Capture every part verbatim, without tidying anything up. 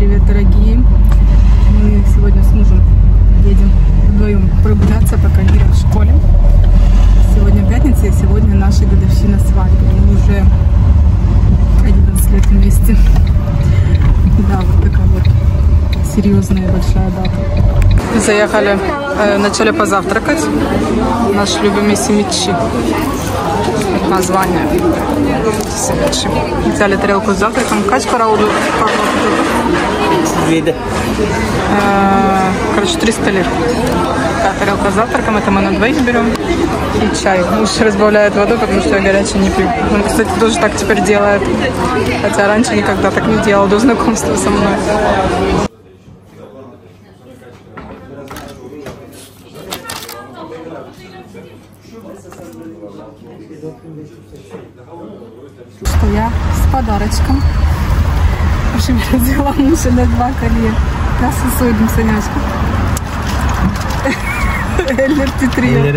привет, дорогие! Мы сегодня с мужем едем вдвоем прогуляться по Каире в школе. Сегодня пятница, и сегодня наша годовщина свадьбы. Мы уже одиннадцать лет вместе. Да, вот такая вот серьезная большая дата. Заехали, э, начали позавтракать. Наш любимый симичи. Название симичи. Взяли тарелку с завтраком. Kaç para oldu? Виды. Короче, триста лир. Тарелка с завтраком, это мы на двоих берем. И чай. Муж разбавляет воду, потому что я горячий не пью. Он, кстати, тоже так теперь делает. Хотя раньше никогда так не делал до знакомства со мной. Что я с подарочком. В общем, я взяла мужа на два колье. Нас судим, Сонячка. Эллер Титрио.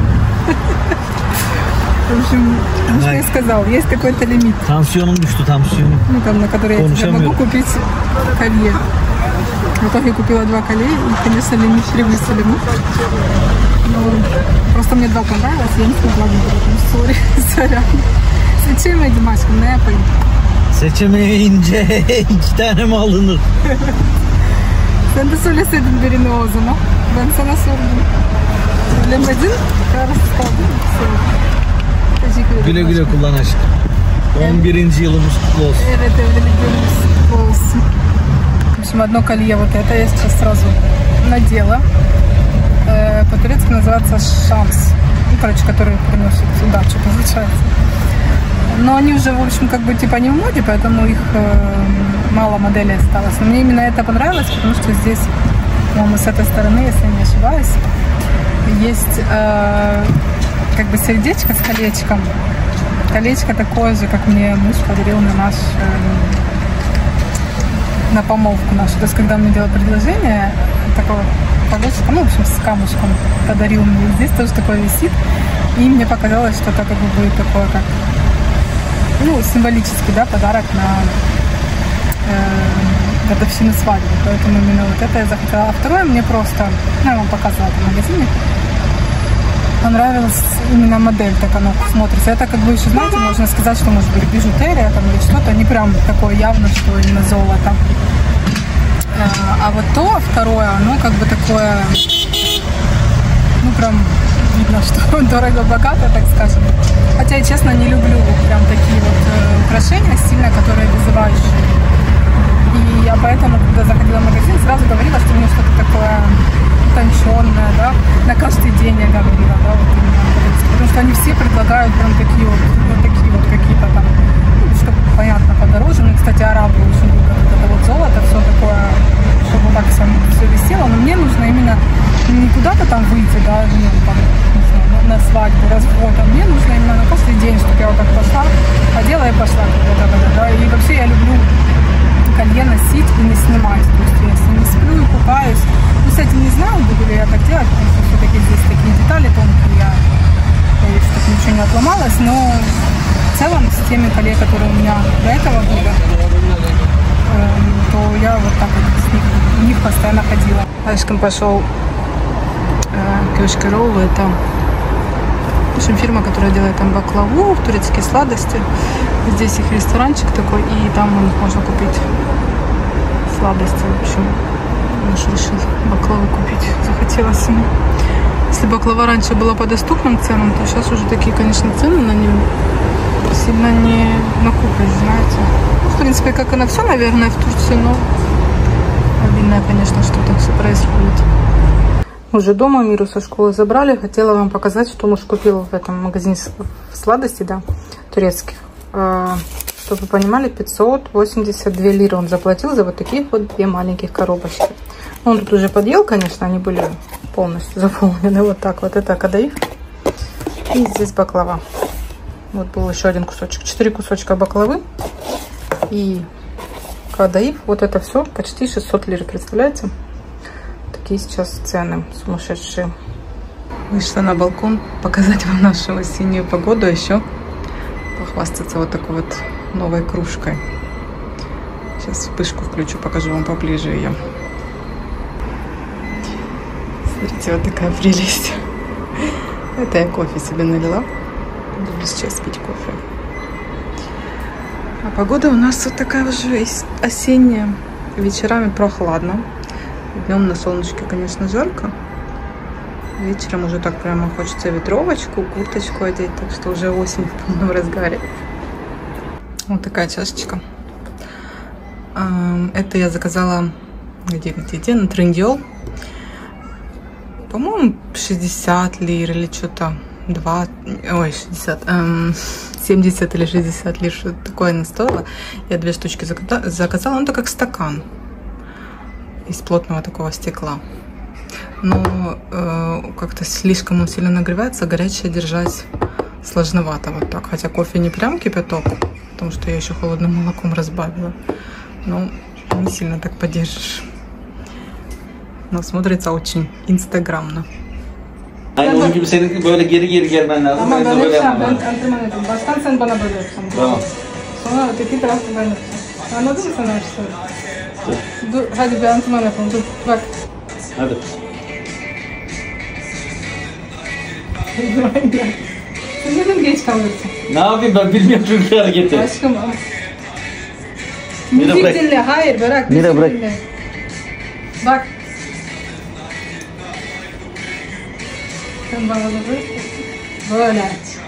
В общем, муж мне сказал, есть какой-то лимит. Tansiyonum düştü, tansiyonum. Ну, там, на который я тебе могу купить колье. В итоге я купила два колье, и, конечно, лимит превысили мы. Ну, просто мне два понравилось, я не смогла выбрать. Сори, сорян. Seçemedim aşkım, ne yapayım? Seçemeyince iki tane mi alınır? Sen de söyleseydin birini o zaman. Ben sana sordum. Söylemedin, kararsız kaldın. Teşekkür ederim. Güle güle aşkım. kullan aşkım. on birinci yılımız kutlu olsun. Evet, evlilik günümüz kutlu olsun. В общем, одно колье вот это я сейчас сразу надела. Э, по-турецки называется шамс. Ну, короче, который приносит удачу, получается. Но они уже, в общем, как бы типа не в моде, поэтому их э, мало моделей осталось. Но мне именно это понравилось, потому что здесь, по-моему, с этой стороны, если не ошибаюсь, есть э, как бы сердечко с колечком. Колечко такое же, как мне муж подарил на наш, э, на помолвку нашу. То есть, когда мне делал предложение, такого колечко, ну, в общем, с камушком подарил мне. Здесь тоже такое висит. И мне показалось, что это как бы будет такое, как ну, символический, да, подарок на э, годовщину свадьбы. Поэтому именно вот это я захотела. А второе мне просто, ну, я вам показала в магазине, понравилась именно модель, так оно смотрится. Это как бы еще, знаете, можно сказать, что может быть бижутерия там или что-то, не прям такое явно, что именно золото. А вот то второе, оно как бы такое, ну прям видно, что дорого-богато, так скажем. Хотя я, честно, не люблю прям такие вот э, украшения сильно, которые вызывающие. И я поэтому, когда заходила в магазин, сразу говорила, что мне что-то такое утонченное, да, на каждый день я говорила, да, вот именно. Потому что они все предлагают прям такие вот, вот такие вот какие-то там, ну, чтобы, понятно, подороже. Мне, кстати, арабы очень любят вот это вот золото, все такое, чтобы так все, все висело. Но мне нужно именно не куда-то там выйти, да, ну, там, не знаю, на свадьбу, развод, а мне нужно именно на каждый день, чтобы я вот так пошла, одела и пошла куда-то, да, и вообще я люблю колье носить и не снимать, то есть если не сплю и купаюсь, ну, кстати, не знаю, буду ли я так делать, потому что все-таки здесь такие детали тонкие, я боюсь, чтобы ничего не отломалось, но в целом с теми колье, которые у меня до этого были, э, то я вот так вот с них, в них постоянно ходила. Ашкин пошел Кёшки Роллы, это в общем фирма, которая делает там баклаву, турецкие сладости. Здесь их ресторанчик такой, и там у них можно купить сладости. В общем, муж решил баклавы купить, захотелось ему. Если баклава раньше была по доступным ценам, то сейчас уже такие, конечно, цены на нее сильно не накупишь, знаете. В принципе, как и на все, наверное, в Турции, но обидно, конечно, что так все происходит. Уже дома Миру со школы забрали. Хотела вам показать, что муж купил в этом магазине сладостей, да, турецких. Чтобы вы понимали, пятьсот восемьдесят две лиры он заплатил за вот таких вот две маленьких коробочки. Он тут уже подъел, конечно, они были полностью заполнены. Вот так вот. Это кадаиф. И здесь баклава. Вот был еще один кусочек. Четыре кусочка баклавы. И кадаиф. Вот это все почти шестьсот лир. Представляете? Такие сейчас цены сумасшедшие. Вышла на балкон показать вам нашу осеннюю погоду. Еще похвастаться вот такой вот новой кружкой. Сейчас вспышку включу, покажу вам поближе ее. Смотрите, вот такая прелесть. Это я кофе себе налила. Буду сейчас пить кофе. А погода у нас вот такая уже осенняя. Вечерами прохладно. Днем на солнышке, конечно, жарко. Вечером уже так прямо хочется ветровочку, курточку одеть. Так что уже осень в полном разгаре. Вот такая чашечка. Это я заказала где, где, где? На Трендел. По-моему, шестьдесят лир или что-то. два, ой, шестьдесят, эм, семьдесят или шестьдесят лир, что такое она стоила. Я две штучки заказала. Ну, это как стакан из плотного такого стекла. Но э, как-то слишком он сильно нагревается, горячее держать сложновато вот так. Хотя кофе не прям кипяток, потому что я еще холодным молоком разбавила. Но не сильно так подержишь. Но смотрится очень инстаграмно. Aynı onun gibi senin böyle geri geri gelmen lazım. Ama Ben de ben böyle yapacağım. yapmam. Ben antrenman yapayım. Baştan sen bana böyle yapacaksın. Tamam. Sonra öteki tarafta ben yapacağım. Anladın mı sen her şeyi? Dur, hadi bir antrenman yapalım. Dur, bak. Hadi. Sen neden geç kalıyorsun? Ne yapayım ben bilmiyorum çünkü hareketi. Aşkım. Mira, Müzik bırak. dinle. Hayır, bırak. Mira, müzik bırak. dinle. Bak. Sen bana da böyle. Böyle.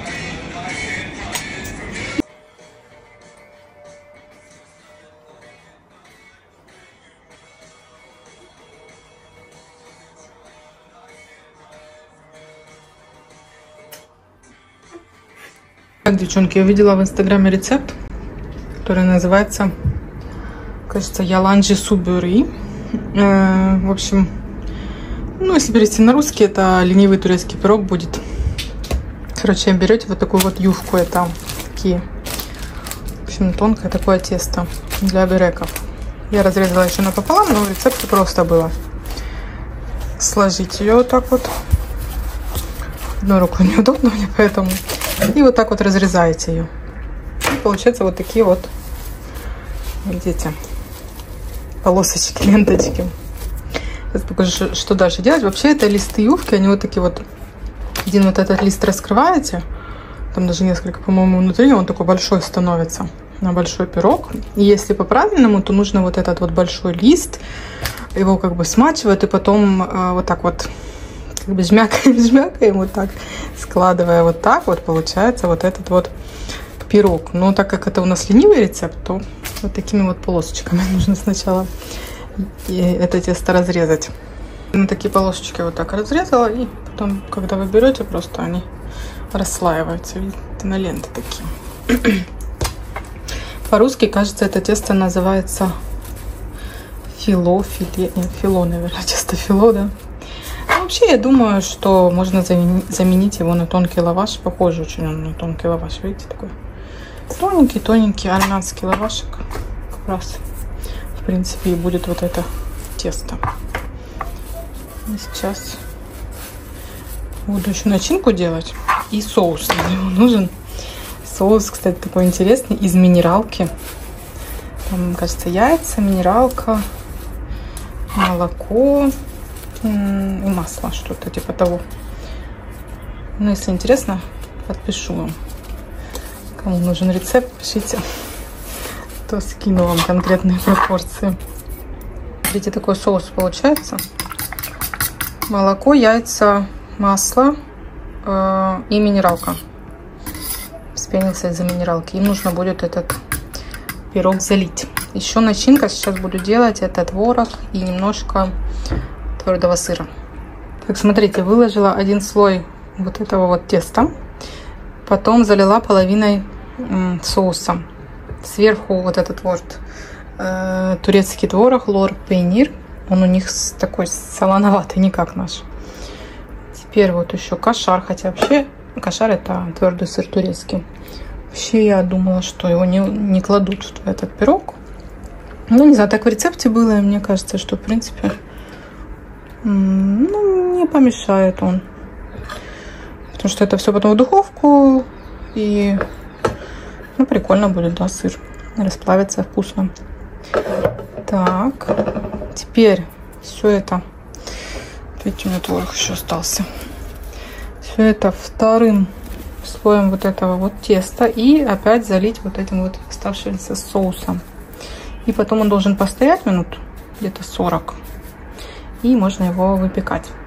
Так, девчонки, я увидела в инстаграме рецепт, который называется, кажется, яланджи субюри. Э, в общем, ну, если перевести на русский, это ленивый турецкий пирог будет. Короче, берете вот такую вот юшку, это такие, в общем, тонкое такое тесто для бюреков. Я разрезала еще напополам, но в рецепте просто было сложить ее вот так вот. Одной рукой неудобно мне, поэтому... И вот так вот разрезаете ее. И получается вот такие вот, видите, полосочки, ленточки. Сейчас покажу, что дальше делать. Вообще это листы юбки, они вот такие вот. Один вот этот лист раскрываете. Там даже несколько, по-моему, внутри. Он такой большой становится на большой пирог. И если по-правильному, то нужно вот этот вот большой лист. Его как бы смачивать и потом э, вот так вот как бы жмякаем, жмякаем вот так, складывая вот так вот, получается вот этот вот пирог. Но так как это у нас ленивый рецепт, то вот такими вот полосочками нужно сначала это тесто разрезать. На такие полосочки вот так разрезала, и потом, когда вы берете, просто они расслаиваются, видите, на ленты такие. По-русски, кажется, это тесто называется фило, филе, нет, фило, наверное, тесто фило, да. Вообще, я думаю, что можно заменить его на тонкий лаваш. Похоже очень он на тонкий лаваш. Видите, такой тоненький-тоненький армянский лавашек. Как раз, в принципе, и будет вот это тесто. И сейчас буду еще начинку делать. И соус для него нужен. Соус, кстати, такой интересный, из минералки. Там, кажется, яйца, минералка, молоко и масло, что-то типа того. Ну, если интересно, подпишу вам. Кому нужен рецепт, пишите, то скину вам конкретные пропорции. Видите, такой соус получается. Молоко, яйца, масло э, и минералка. Вспенился из-за минералки. Им нужно будет этот пирог залить. Еще начинка сейчас буду делать. Это творог и немножко твердого сыра. Так, смотрите, выложила один слой вот этого вот теста. Потом залила половиной м, соуса. Сверху вот этот вот э, турецкий творог, лор пейнир. Он у них такой солоноватый, не как наш. Теперь вот еще кашар. Хотя вообще кашар это твердый сыр турецкий. Вообще я думала, что его не, не кладут в этот пирог. Ну, не знаю, так в рецепте было. И мне кажется, что в принципе ну, не помешает он. Потому что это все потом в духовку. И ну, прикольно будет, да, сыр. Расплавится вкусно. Так, теперь все это, видите, у меня творог еще остался. Все это вторым слоем вот этого вот теста и опять залить вот этим вот оставшимся соусом. И потом он должен постоять минут где-то сорок, и можно его выпекать.